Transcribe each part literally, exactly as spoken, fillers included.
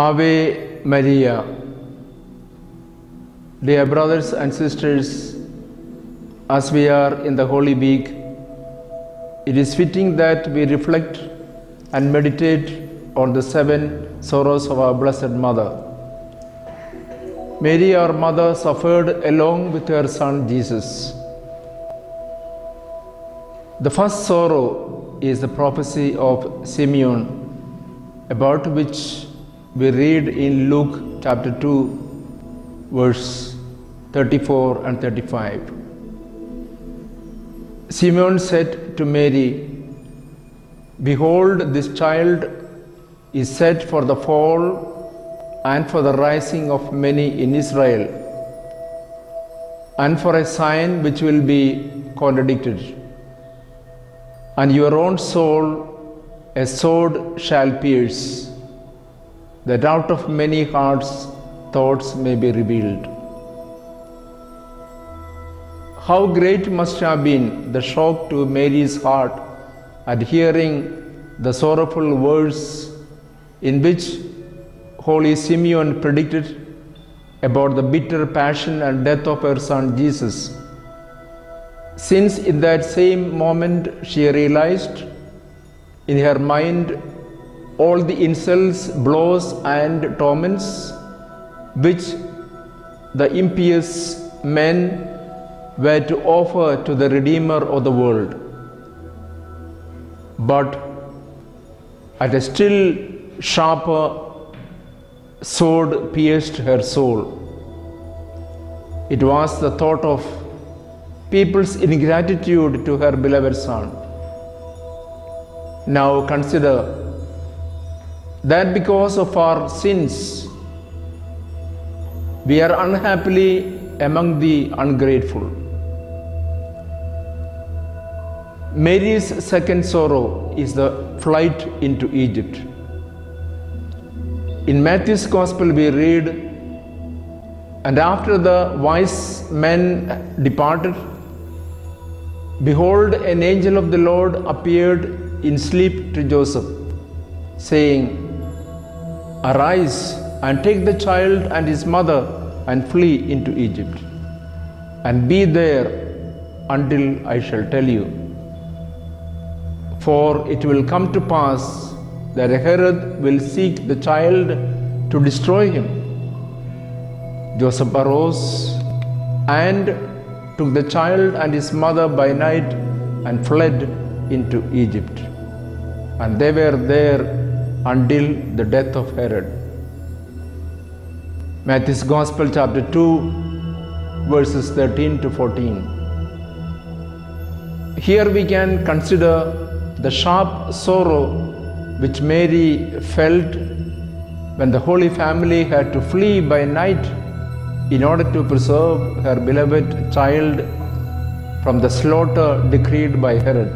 Ave Maria. Dear brothers and sisters, as we are in the Holy Week, it is fitting that we reflect and meditate on the seven sorrows of our Blessed Mother. Mary, our Mother, suffered along with her Son Jesus. The first sorrow is the prophecy of Simeon, about which we read in Luke chapter two, verse thirty-four and thirty-five. Simeon said to Mary, "Behold, this child is set for the fall and for the rising of many in Israel, and for a sign which will be contradicted. And your own soul a sword shall pierce, that out of many hearts thoughts may be revealed." How great must have been the shock to Mary's heart at hearing the sorrowful verse in which Holy Simeon predicted about the bitter passion and death of her son Jesus, since in that same moment she realized in her mind all the insults, blows, and torments which the impious men were to offer to the Redeemer of the world. But at a still sharper sword pierced her soul. It was the thought of people's ingratitude to her beloved Son. Now consider that because of our sins, we are unhappily among the ungrateful. Mary's second sorrow is the flight into Egypt. In Matthew's Gospel we read, "And after the wise men departed, behold, an angel of the Lord appeared in sleep to Joseph, saying, Arise and take the child and his mother and flee into Egypt, and be there until I shall tell you. For it will come to pass that Herod will seek the child to destroy him." Joseph arose and took the child and his mother by night and fled into Egypt. And they were there until the death of Herod. Matthew's Gospel chapter two, verses thirteen to fourteen. Here we can consider the sharp sorrow which Mary felt when the Holy Family had to flee by night in order to preserve her beloved child from the slaughter decreed by Herod.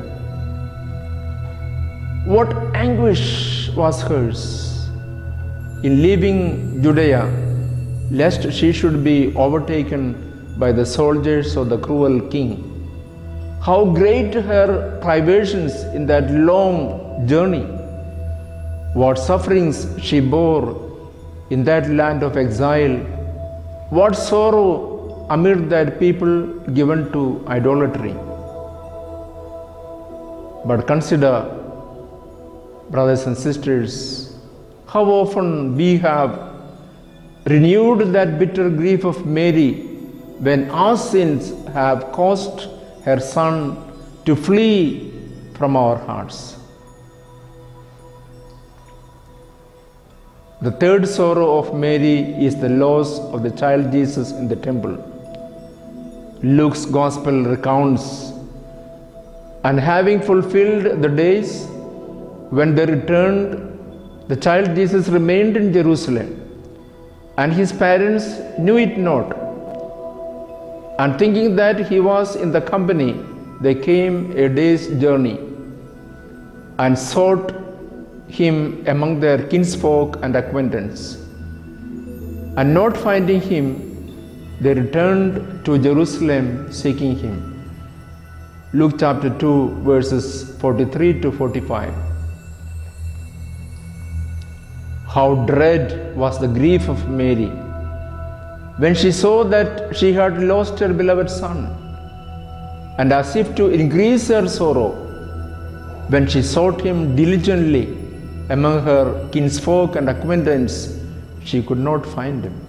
What anguish was hers in leaving Judea, lest she should be overtaken by the soldiers of the cruel king. How great her privations in that long journey. What sufferings she bore in that land of exile. What sorrow amid that people given to idolatry. But consider, brothers and sisters, how often we have renewed that bitter grief of Mary when our sins have caused her Son to flee from our hearts. The third sorrow of Mary is the loss of the child Jesus in the temple. Luke's Gospel recounts, "And having fulfilled the days when they returned, the child Jesus remained in Jerusalem, and his parents knew it not. And thinking that he was in the company, they came a day's journey and sought him among their kinsfolk and acquaintance. And not finding him, they returned to Jerusalem seeking him." Luke chapter two, verses forty-three to forty-five. How dread was the grief of Mary when she saw that she had lost her beloved son, and as if to increase her sorrow, when she sought him diligently among her kinsfolk and acquaintance, she could not find him.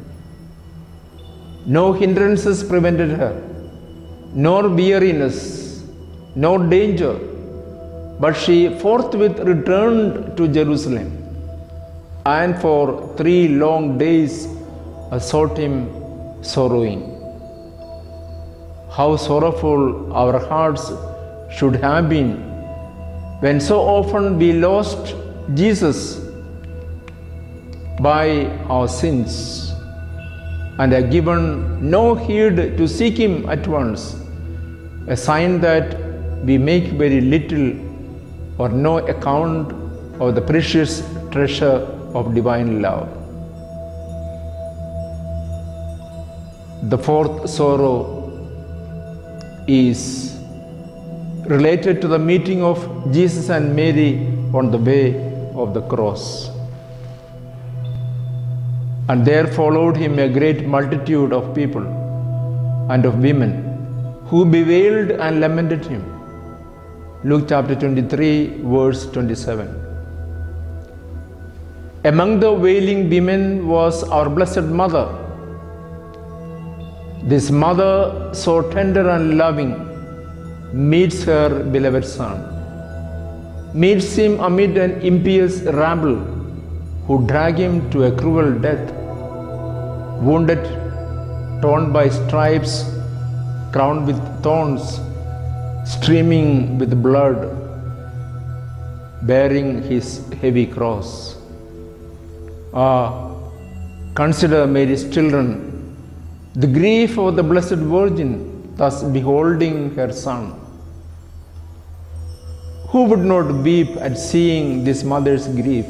No hindrances prevented her, nor weariness, nor danger, but she forthwith returned to Jerusalem, and for three long days sought him sorrowing. How sorrowful our hearts should have been when so often we lost Jesus by our sins and have given no heed to seek him at once, a sign that we make very little or no account of the precious treasure of divine love. The fourth sorrow is related to the meeting of Jesus and Mary on the way of the cross. And there followed him a great multitude of people and of women who bewailed and lamented him. Luke chapter twenty-three, verse twenty-seven. Among the wailing women was our Blessed Mother. This mother, so tender and loving, meets her beloved son, meets him amid an impious rabble who drag him to a cruel death, wounded, torn by stripes, crowned with thorns, streaming with blood, bearing his heavy cross. Ah, consider Mary's children, the grief of the Blessed Virgin, thus beholding her son. Who would not weep at seeing this mother's grief?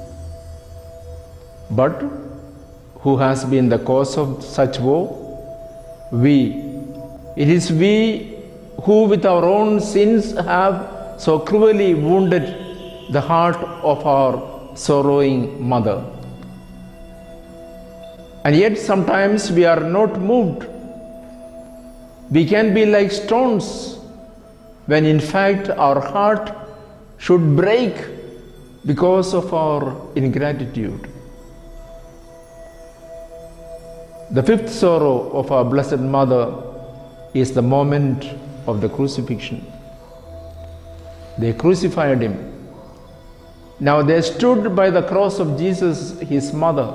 But who has been the cause of such woe? We. It is we who with our own sins have so cruelly wounded the heart of our sorrowing mother. And yet sometimes we are not moved. We can be like stones when in fact our heart should break because of our ingratitude. The fifth sorrow of our Blessed Mother is the moment of the crucifixion. They crucified him. Now they stood by the cross of Jesus, his mother.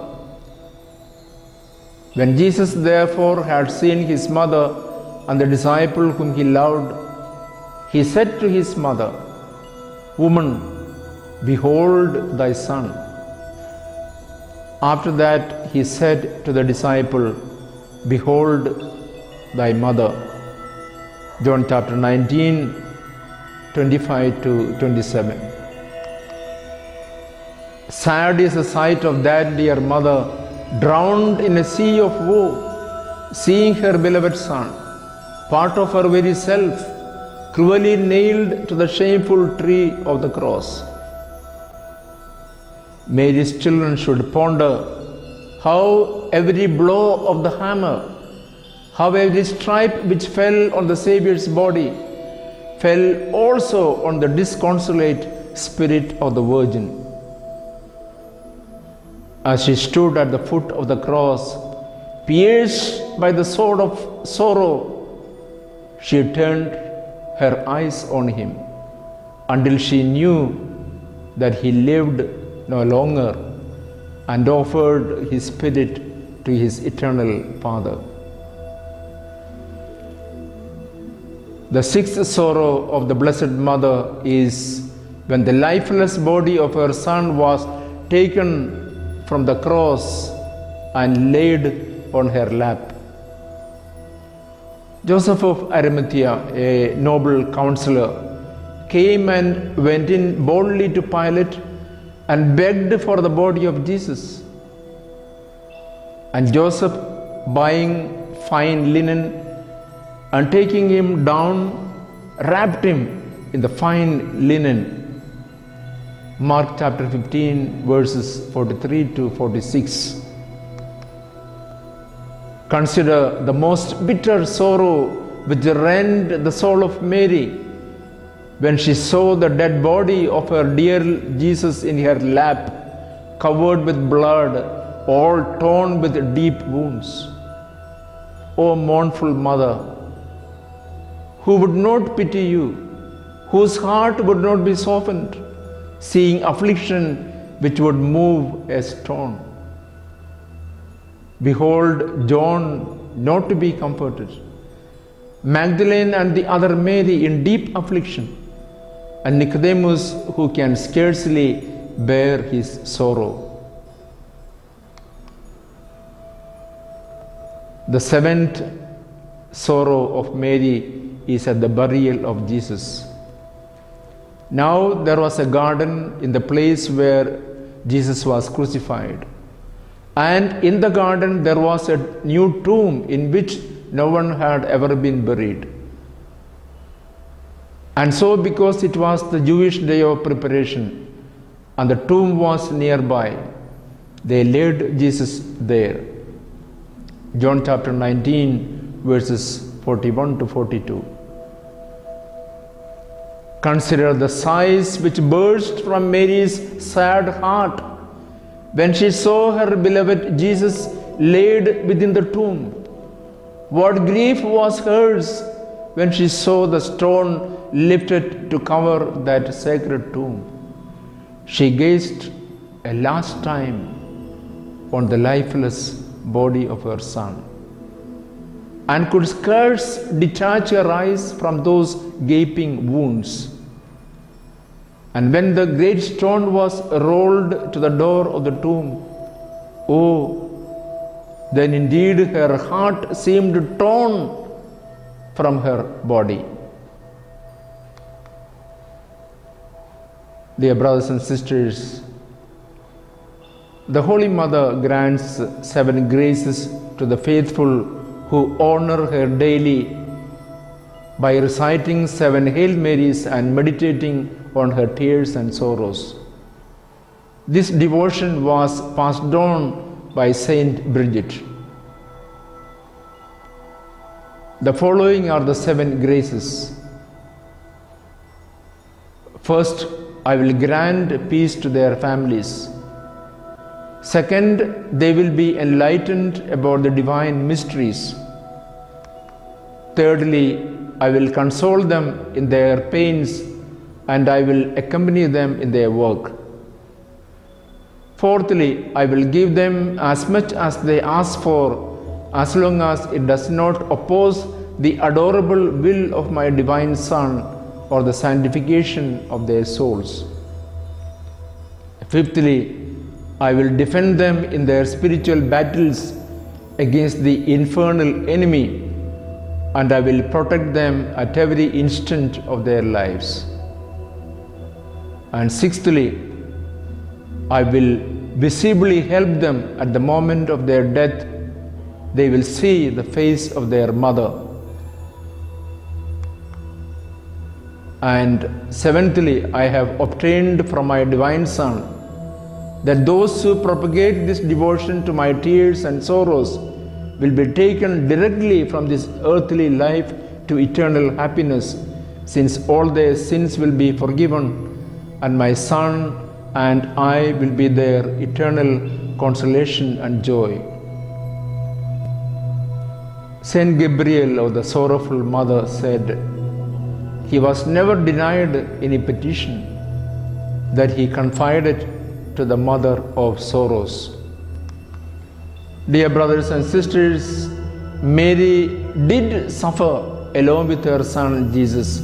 When Jesus therefore had seen his mother and the disciple whom he loved, he said to his mother, "Woman, behold thy son." After that he said to the disciple, "Behold thy mother." John chapter nineteen, twenty-five to twenty-seven. Sad is the sight of that dear mother drowned in a sea of woe, seeing her beloved son, part of her very self, cruelly nailed to the shameful tree of the cross. Mary's children should ponder how every blow of the hammer, how every stripe which fell on the Saviour's body fell also on the disconsolate spirit of the Virgin. As she stood at the foot of the cross, pierced by the sword of sorrow, she turned her eyes on him until she knew that he lived no longer and offered his spirit to his eternal Father. The sixth sorrow of the Blessed Mother is when the lifeless body of her son was taken from the cross and laid on her lap. Joseph of Arimathea, a noble counselor, came and went in boldly to Pilate and begged for the body of Jesus. And Joseph, buying fine linen and taking him down, wrapped him in the fine linen Mark chapter fifteen, verses forty-three to forty-six. Consider the most bitter sorrow which rent the soul of Mary when she saw the dead body of her dear Jesus in her lap, covered with blood, all torn with deep wounds. O mournful mother, who would not pity you, whose heart would not be softened, seeing affliction which would move a stone? Behold John not to be comforted, Magdalene and the other Mary in deep affliction, and Nicodemus who can scarcely bear his sorrow. The seventh sorrow of Mary is at the burial of Jesus. Now there was a garden in the place where Jesus was crucified. And in the garden there was a new tomb in which no one had ever been buried. And so, because it was the Jewish day of preparation and the tomb was nearby, they laid Jesus there. John chapter nineteen, verses forty-one to forty-two. Consider the sighs which burst from Mary's sad heart when she saw her beloved Jesus laid within the tomb. What grief was hers when she saw the stone lifted to cover that sacred tomb. She gazed a last time on the lifeless body of her son and could scarce detach her eyes from those gaping wounds. And when the great stone was rolled to the door of the tomb, oh, then indeed her heart seemed torn from her body. Dear brothers and sisters, the Holy Mother grants seven graces to the faithful who honor her daily by reciting seven Hail Marys and meditating on her tears and sorrows. This devotion was passed on by Saint Bridget. The following are the seven graces. First, I will grant peace to their families. Second, they will be enlightened about the divine mysteries. Thirdly, I will console them in their pains and I will accompany them in their work. Fourthly, I will give them as much as they ask for, as long as it does not oppose the adorable will of my divine Son or the sanctification of their souls. Fifthly, I will defend them in their spiritual battles against the infernal enemy, and I will protect them at every instant of their lives. And sixthly, I will visibly help them at the moment of their death. They will see the face of their mother. And seventhly, I have obtained from my divine Son that those who propagate this devotion to my tears and sorrows will be taken directly from this earthly life to eternal happiness, since all their sins will be forgiven, and my Son and I will be their eternal consolation and joy. Saint Gabriel, or the sorrowful mother, said, he was never denied any petition that he confided to the mother of sorrows. Dear brothers and sisters, Mary did suffer along with her son Jesus,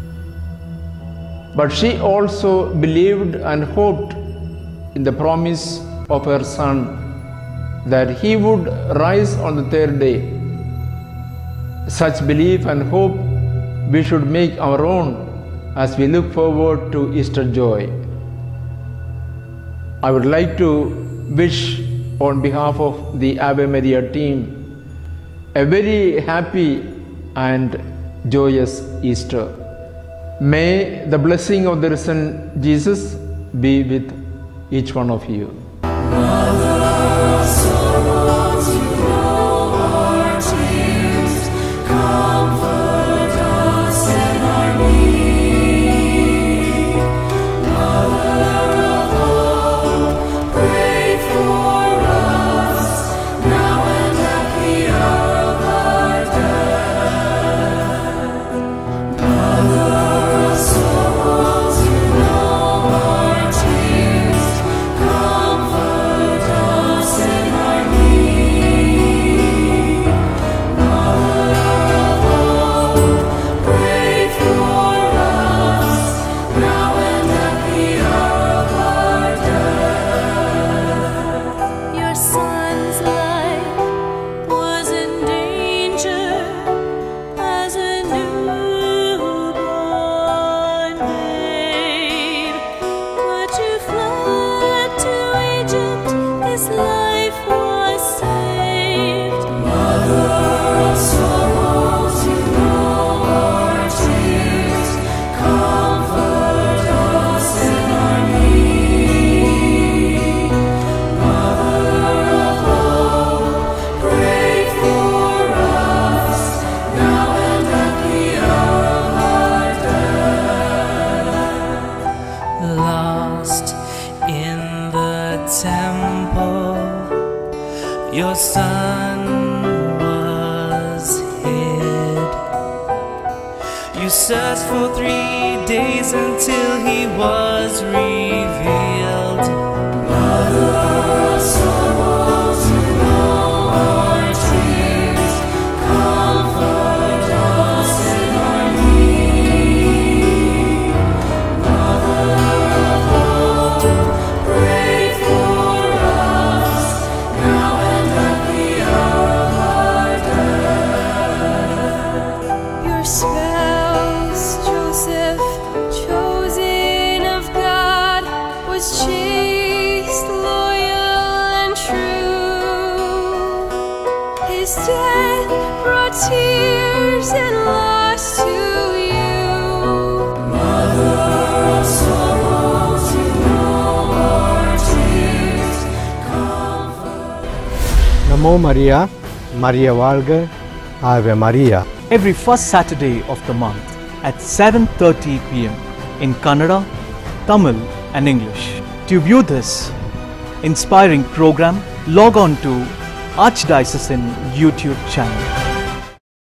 but she also believed and hoped in the promise of her son that he would rise on the third day. Such belief and hope we should make our own as we look forward to Easter joy. I would like to wish on behalf of the Ave Maria team a very happy and joyous Easter. May the blessing of the risen Jesus be with each one of you. Mother of sorrows, you know our tears. Comfort us in our need. Mother of hope, pray for us now and at the hour of our death. Mother of sorrows, you know our tears. Comfort us in our need. Mother of hope, pray for us now and at the hour of our death. Your son's life was in danger as a newborn babe, but you fled to Egypt, his life was saved. Mother of sorrows, you know our tears. Comfort us in our need. Mother of hope, pray for us now and at the hour of our death. Lost in the temple, your son was hid. You searched for three days until he was revealed. Mother of sorrows, you know our tears. Comfort us in our need. Mother of hope, pray for us now and at the hour of our death. Your spouse, Joseph, chosen of God, was chaste, loyal, and true. His death brought tears and loss to you. Mother of sorrows, you know our tears. Comfort. Namo Maria, Maria Valga, Ave Maria. Every first Saturday of the month at seven thirty p m in Kannada, Tamil and English. To view this inspiring program, log on to Archdiocesan YouTube channel.